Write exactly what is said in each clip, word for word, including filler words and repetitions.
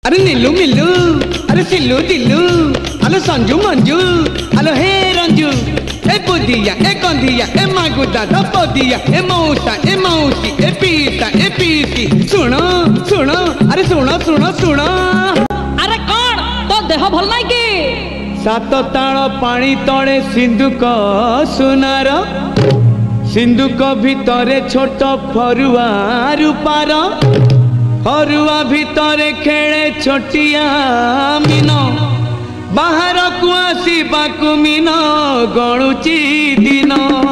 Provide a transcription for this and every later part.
अरे नीलू मिल्लू, अरे सिल्लू दिल्लू, अरे संजू मंजू, अरे हे रंजू, ए बुदिया, ए कंधिया, ए मागुदा, दपदिया, ए मौसा, ए मौसी, ए पीसा, ए पीसी, सुनो सुनो, अरे सुनो सुनो सुनो। अरे कौन तो देह भल नहीं कि? सात ताल पानी तले सिंधुक सुनार, सिंधुक भितरे छोट फरुआ रूपार, फरुआ भितरे खेले छोटिया मीन, बाहर को आसवाकू मीन गणुची दिन।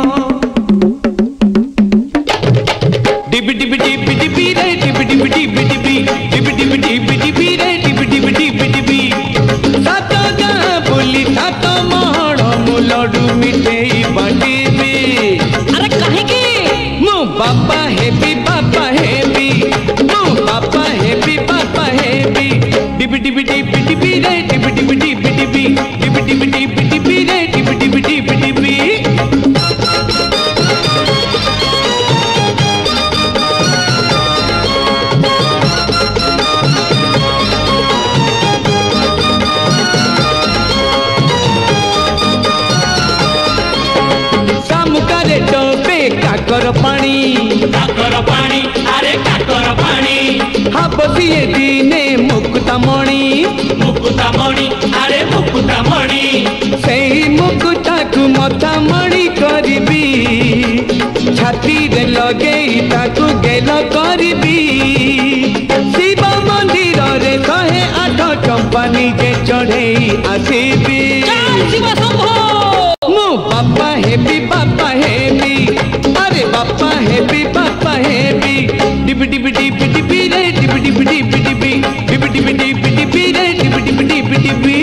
डिबी डिबी डिबी डिबी रे डिबी डिबी डिबी डिबी डिबी डिबी डिबी डिबी रे डिबी डिबी डिबी डिबी। सात गाँ बोली सात महड़ मु लड्डू मिठेई बांटिबी। अरे कहीं की? मु बापा हेबी बापा हेबी, मु बापा हेबी बापा हेबी। डिबी डिबी डिबी डिबी रे डिबी डिबी डिबी डिबी डिबी डिबी डिबी डिबी रे डिबी डिबी डिबी डिबी। सामुकारे डोबे काकर पानी, काकर पानी, अरे काकर पानी। हाबसिए दिने मुकुता मणि, मुकुता मणि, अरे मुकुता मणि। सेही मुकुता को मथा मणि करबी, छाती रे लगेई ताकू गेल करबी। शिव मंदिर रे शहे आठ चंपानी के चढ़ेई आसीबी। शिव शंभो। मु बापा हेबी बापा हेबी, अरे बापा हेबी बापा हेबी। डिबी डिबी डिबी डिबी रे डिबी डिबी डिबी डिबी डिबी डिबी डिबी डिबी रे डिबी डिबी डिबी डिबी।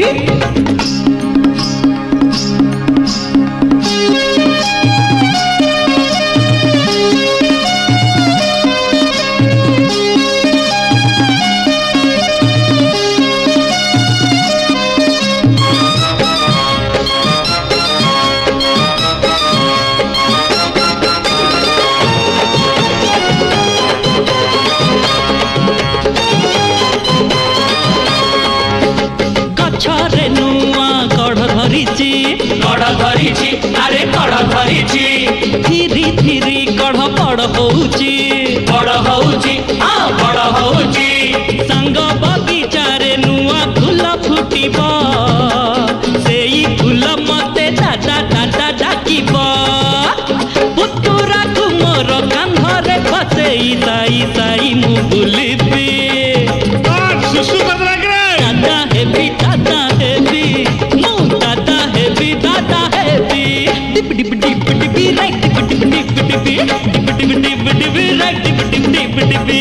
गछरे नुआ कढ़ धरिची, कड़ धरिची, अरे कड़ धरिची। धीरे धीरे कढ़ बड़ होउची, बड़ होउची, हाँ बड़ होउची। संग बगीचारे नुआ फूल फुटिब, सेई फूल मते दादा दादा डाकिब। पुतुरा को मोर कांधरे बसेई साई साई मु बुलिबी। सुसु बदला दादा हेबी दादा हेबी, मु दादा हेबी दादा हेबी। डिब डिब डिब डिबी राइट डिब डिब डिब डिबी डिब डिब डिब डिबी राइट डिब डिब डिब डिबी।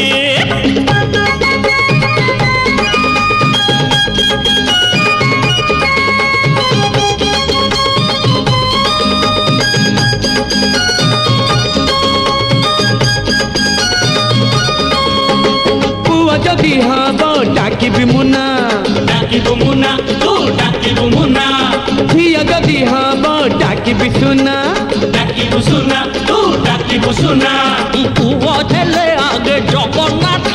पुआ जदि हब डाकिबी मुना, डाकिबु मुना, तू डाकिबु मुना। झिया जदि हब डाकिबी सुना, डाकिबु सुना, तू डाकिबु सुना। पुआ देले आगे जगन्नाथ